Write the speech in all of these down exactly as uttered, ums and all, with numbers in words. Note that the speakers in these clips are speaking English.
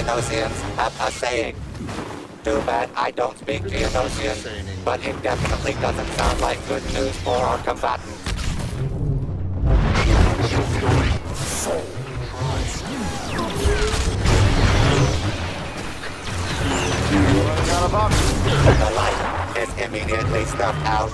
Geonosians have a saying. Too bad I don't speak Geonosian, but it definitely doesn't sound like good news for our combatants. The light is immediately snuffed out.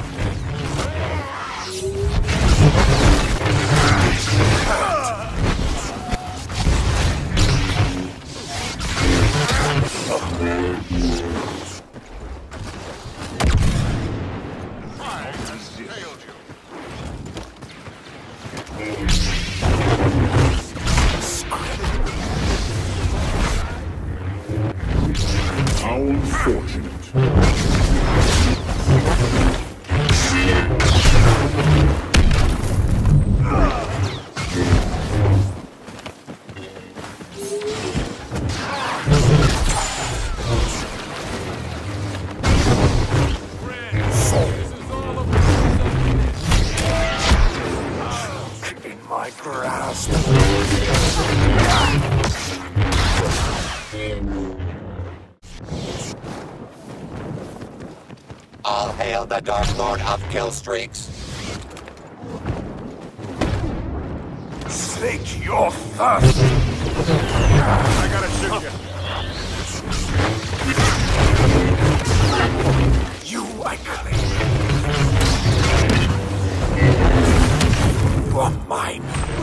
How unfortunate. In my grasp. All hail the Dark Lord of Killstreaks. Slake your thirst! I gotta shoot you. You I claim. You are mine.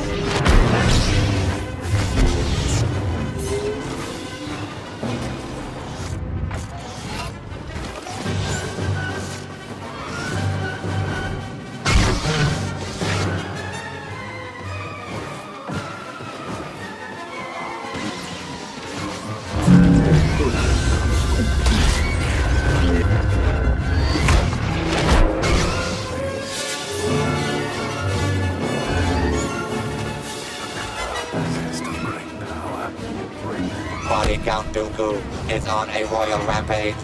Body Count Dooku is on a royal rampage.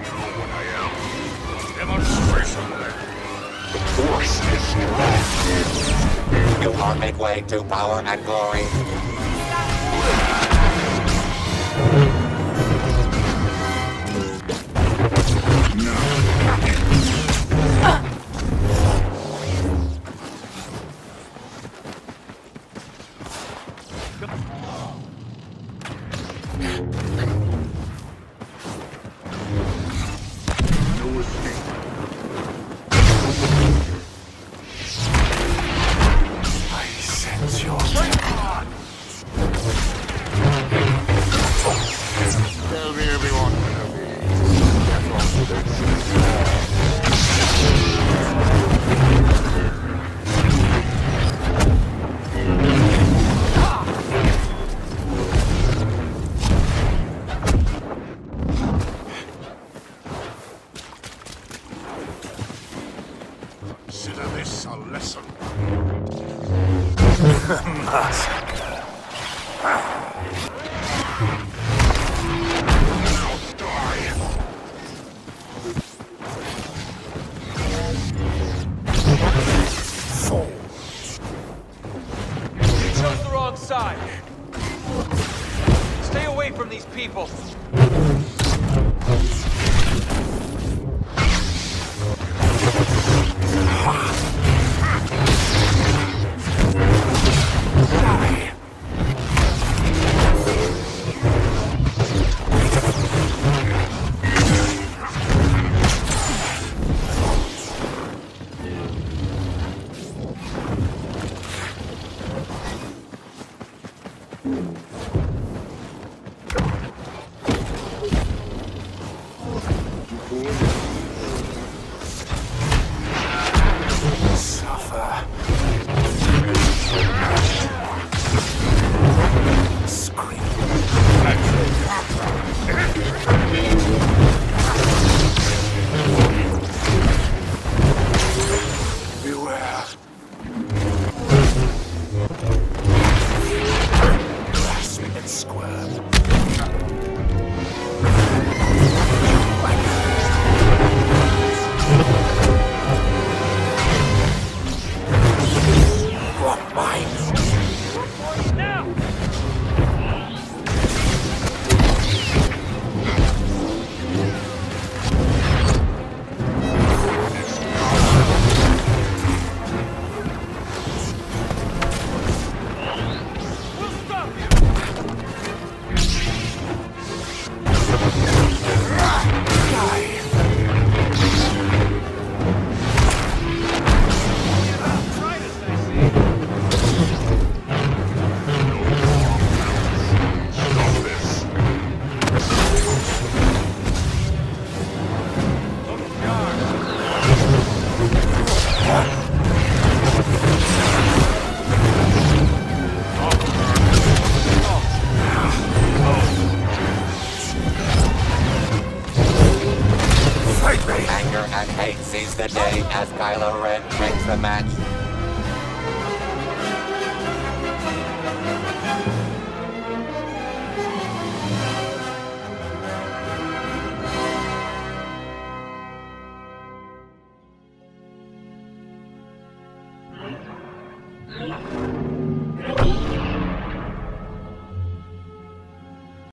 Demonstration. Force is lost. You are midway to power and glory. Consider this a lesson. Massacre. Now die. Fall. You chose the wrong side. Stay away from these people. Anger and hate seize the day as Kylo Ren breaks the match.